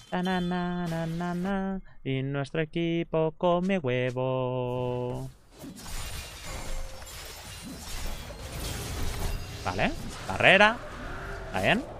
Na. Y nuestro equipo come huevo. Vale. Barrera. Está bien.